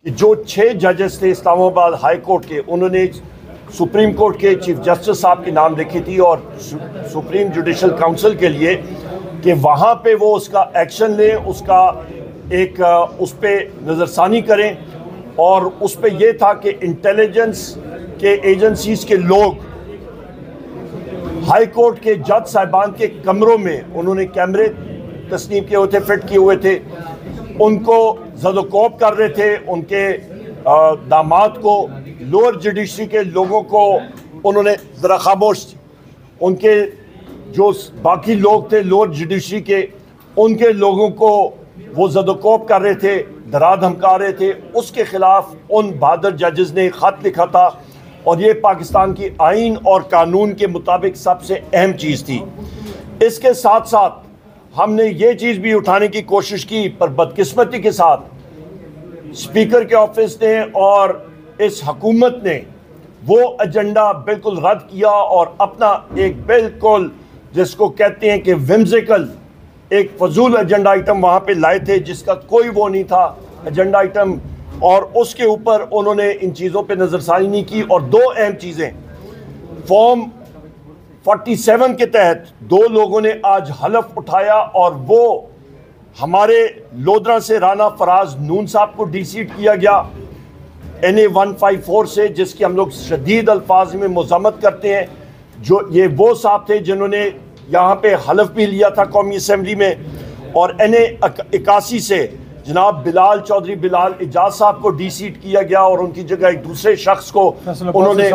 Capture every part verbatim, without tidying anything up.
कि जो छः जजेस थे इस्लामाबाद हाई कोर्ट के, उन्होंने सुप्रीम कोर्ट के चीफ जस्टिस साहब की नाम लिखी थी और सुप्रीम जुडिशल काउंसिल के लिए कि वहाँ पे वो उसका एक्शन लें, उसका एक उस पर नज़रसानी करें। और उस पर यह था कि इंटेलिजेंस के एजेंसीज के लोग हाई कोर्ट के जज साहिबान के कमरों में उन्होंने कैमरे तस्नीम किए हुए थे, फिट किए हुए थे, उनको ज़दोकोप कर रहे थे, उनके दामाद को, लोअर जुडिशरी के लोगों को उन्होंने ज़रा खामोश, उनके जो बाकी लोग थे लोअर जुडिशरी के, उनके लोगों को वो ज़दोकोप कर रहे थे, डरा धमका रहे थे। उसके ख़िलाफ़ उन बहादुर जजेस ने ख़त लिखा था और ये पाकिस्तान की आइन और कानून के मुताबिक सबसे अहम चीज़ थी। इसके साथ साथ हमने ये चीज़ भी उठाने की कोशिश की, पर बदकिस्मती के साथ स्पीकर के ऑफिस ने और इस हुकूमत ने वो एजेंडा बिल्कुल रद्द किया और अपना एक बिल्कुल जिसको कहते हैं कि विम्सिकल एक फजूल एजेंडा आइटम वहाँ पे लाए थे, जिसका कोई वो नहीं था एजेंडा आइटम, और उसके ऊपर उन्होंने इन चीज़ों पे नज़रसानी नहीं की। और दो अहम चीज़ें, फॉर्म सैंतालीस के तहत दो लोगों ने आज हलफ उठाया और वो हमारे लोधरा से राना फराज नून साहब को डी सीट किया गया N A one five four से, जिसकी हम लोग शदीद अल्फाज में मज़म्मत करते हैं। जो ये वो साहब थे जिन्होंने यहाँ पे हलफ भी लिया था कौमी असम्बली में। और एन ए इक्यासी से जनाब बिलाल चौधरी बिलाल इजाज साहब को डी सीट किया गया और उनकी जगह एक दूसरे शख्स को उन्होंने,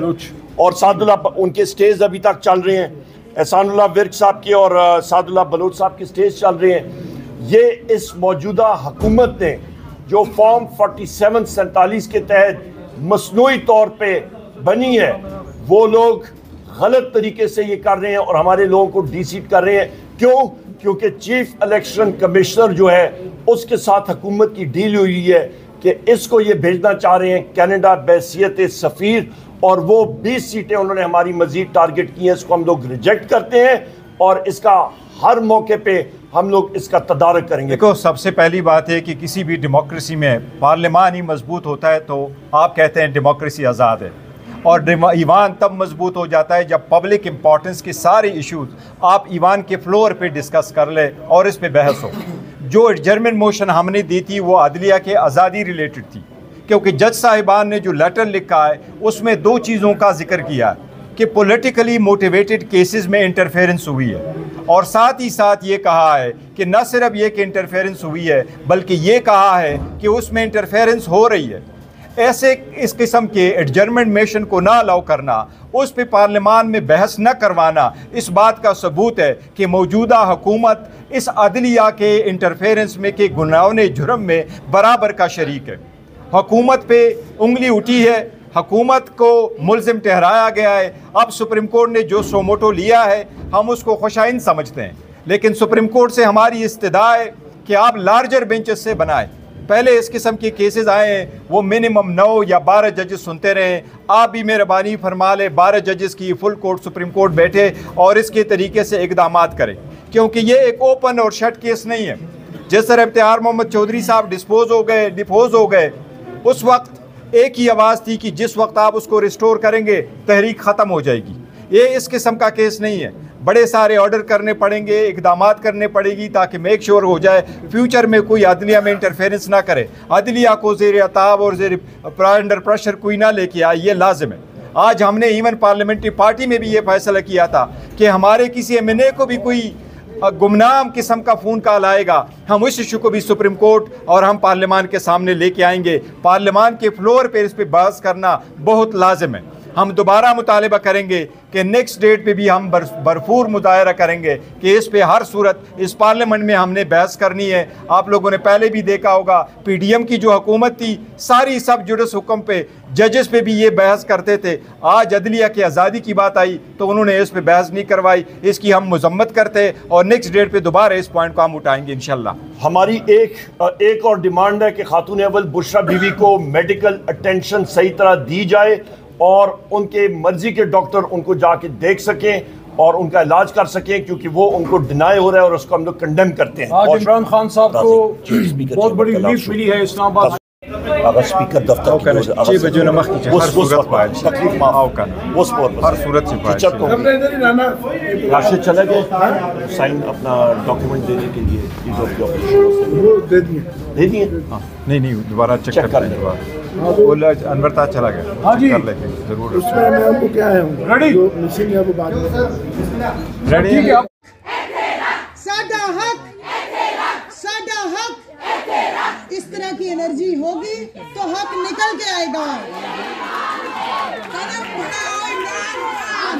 और सादुल्ला उनके स्टेज अभी तक चल रहे हैं, एहसानुल्लाह विर्क साहब के और सादुल्ला बलूच साहब के स्टेज चल रहे हैं। ये इस मौजूदा हुकूमत ने जो फॉर्म सैंतालीस सैंतालीस के तहत मसनूई तौर पे बनी है, वो लोग गलत तरीके से ये कर रहे हैं और हमारे लोगों को डी सीट कर रहे हैं। क्यों? क्योंकि चीफ इलेक्शन कमिश्नर जो है उसके साथ हुकूमत की डील हुई है कि इसको ये भेजना चाह रहे हैं कनाडा बहैसियत सफ़ीर, और वो बीस सीटें उन्होंने हमारी मजीद टारगेट की हैं। इसको हम लोग रिजेक्ट करते हैं और इसका हर मौके पे हम लोग इसका तदारक करेंगे। देखो, सबसे पहली बात है कि किसी भी डेमोक्रेसी में पार्लियामान ही मजबूत होता है, तो आप कहते हैं डेमोक्रेसी आज़ाद है, और ईवान तब मजबूत हो जाता है जब पब्लिक इम्पोर्टेंस के सारे इश्यूज आप ईवान के फ्लोर पे डिस्कस कर ले और इस पे बहस हो। जो एडजर्नमेंट मोशन हमने दी थी वो अदलिया के आज़ादी रिलेटेड थी, क्योंकि जज साहिबान ने जो लेटर लिखा है उसमें दो चीज़ों का जिक्र किया कि पॉलिटिकली मोटिवेटेड केसेस में इंटरफेरेंस हुई है, और साथ ही साथ ये कहा है कि न सिर्फ ये कि इंटरफेरेंस हुई है बल्कि ये कहा है कि उसमें इंटरफेरेंस हो रही है। ऐसे इस किस्म के एडजर्नमेंट मोशन को ना अलाउ करना, उस पे पार्लियामान में बहस न करवाना, इस बात का सबूत है कि मौजूदा हुकूमत इस अदलिया के इंटरफेरेंस में के गुनाहों जुर्म में बराबर का शरीक है। हुकूमत पे उंगली उठी है, हुकूमत को मुल्ज़िम ठहराया गया है। अब सुप्रीम कोर्ट ने जो सोमोटो लिया है हम उसको खुशाइन समझते हैं, लेकिन सुप्रीम कोर्ट से हमारी इस्तदा है कि आप लार्जर बेंचेस से बनाएं। पहले इस किस्म के केसेस आए हैं वो मिनिमम नौ या बारह जजेस सुनते रहे। आप भी मेहरबानी फरमा ले बारह जजेस की फुल कोर्ट सुप्रीम कोर्ट बैठे और इसके तरीके से इकदाम करें, क्योंकि ये एक ओपन और शट केस नहीं है। जिस तरह इफ्तिखार मोहम्मद चौधरी साहब डिस्पोज हो गए डिपोज हो गए उस वक्त एक ही आवाज़ थी कि जिस वक्त आप उसको रिस्टोर करेंगे तहरीक ख़त्म हो जाएगी। ये इस किस्म का केस नहीं है। बड़े सारे ऑर्डर करने पड़ेंगे, इकदाम करने पड़ेगी ताकि मेक श्योर हो जाए फ्यूचर में कोई अदलिया में इंटरफेरेंस ना करे, अदलिया को ज़ेर अताब और ज़ेर अंडर प्रेशर कोई ना लेके आए, ये लाजिम है। आज हमने इवन पार्लियामेंट्री पार्टी में भी ये फैसला किया था कि हमारे किसी एम एन ए को भी कोई गुमनाम किस्म का फ़ोन कॉल आएगा, हम उस इशू को भी सुप्रीम कोर्ट और हम पार्लियामान के सामने लेके आएंगे। पार्लियामान के फ्लोर पर इस पर बहस करना बहुत लाजिम है। हम दोबारा मुतालिबा करेंगे कि नेक्स्ट डेट पे भी हम भरपूर मुजाहरा करेंगे कि इस पे हर सूरत इस पार्लियामेंट में हमने बहस करनी है। आप लोगों ने पहले भी देखा होगा पी डी एम की जो हुकूमत थी सारी सब जुडिस हुक्म पे जजेस पे भी ये बहस करते थे। आज अदलिया की आज़ादी की बात आई तो उन्होंने इस पे बहस नहीं करवाई, इसकी हम मजम्मत करते और नेक्स्ट डेट पे दोबारा इस पॉइंट को हम उठाएंगे इंशाल्लाह। हमारी एक एक और डिमांड है कि खातून अव्वल बुशरा बीवी को मेडिकल अटेंशन सही तरह दी जाए और उनके मर्जी के डॉक्टर उनको जाके देख सकें और उनका इलाज कर सकें, क्योंकि वो उनको डिनाई हो रहा है और उसको हम लोग कंडेम करते हैं। आज इमरान खान साहब को बहुत बड़ी रिलीफ मिली है इस्लामाबाद अगर स्पीकर दफ्तर او کنه چې بجونه مخکې چې هر صورت باید شي. تکلیف معاف او کنه वो स्पोर्ट हर सूरत से बात चल तो राशिद चला गया साइन अपना डॉक्यूमेंट देने के लिए लीड ऑफ द ऑपरेशन वो दे दिए दे दिए हाँ नहीं नहीं दोबारा चेक चेक कर कर लें लें। दोबारा वो ल- अनवर ताज चला गया हाँ जी। कर लेंगे जरूर उसमें मैं आपको क्या आया हूँ रेडी? जो मिसिंग है वो बाद में रेडी साडा हक साडा हक इस तरह की एनर्जी होगी तो हक निकल के आएगा। कदम बढ़ाओ इमरान खान,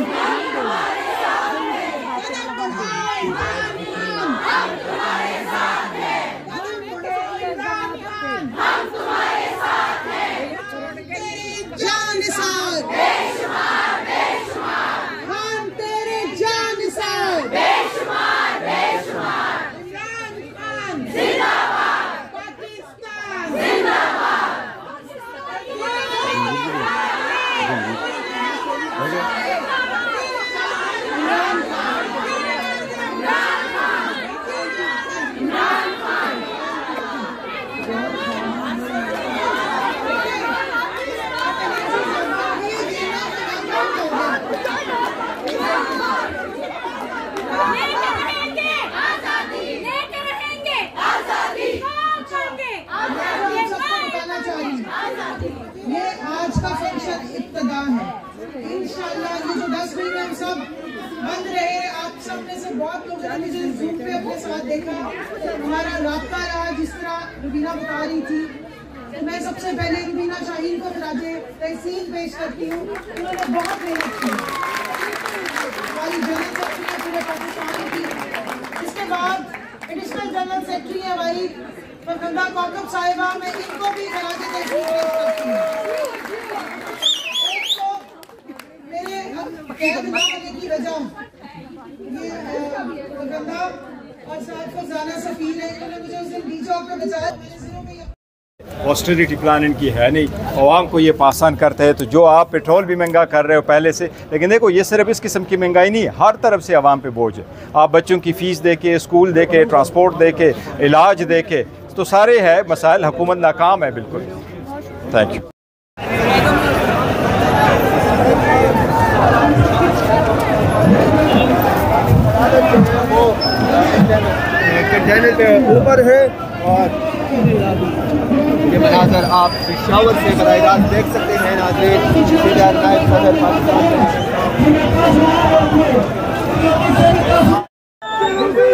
कदम बढ़ाओ इमरान खान, कदम बढ़ाओ इमरान खान, तेरी जान निसार खान, तेरी जान निसार इमरान खान पाकिस्तान ये आज का फंक्शन इब्तिदा है। इंशाल्लाह ये जो दस महीने हम सब बंद रहे, आप सब में से बहुत लोगों ने मुझे जूम पे अपने साथ देखा, हमारा राब्ता रहा जिस तरह रुबीना बता रही थी। तो मैं सबसे पहले रुबीना शाहीन को खिराजे तहसीन पेश करती हूँ। उन्होंने बहुत मेहनत की, हमारी जनरल सेक्रेटरी पूरे पाकिस्तान की। इसके बाद एडिशनल जनरल सेक्रेटरी है हमारी फरगंदा कौकब साहिबा, मैं इनको भी खिराजे तहसीन पेश करती हूँ। एक तो मेरे कैद न होने की वजह ये फरगंदा और साथ फरजाना सफीर है, इन्होंने मुझे उस दिन डी चौक पे बचाया। मेरे सिरों पे ऑस्टेरिटी प्लान इनकी है नहीं, आवाम को ये पासान करते हैं। तो जो आप पेट्रोल भी महंगा कर रहे हो पहले से, लेकिन देखो ये सिर्फ इस किस्म की महंगाई नहीं है, हर तरफ से आवाम पे बोझ है। आप बच्चों की फ़ीस दे के, स्कूल दे के, ट्रांसपोर्ट दे के, इलाज दे के, तो सारे है मसाइल, हुकूमत नाकाम है बिल्कुल। Thank you. कंटेनर ऊपर है और ये मनाजर आप पिशावर से बराह रास्त देख सकते हैं। नाज़रीन, सीनियर नायब सदर पाकिस्तान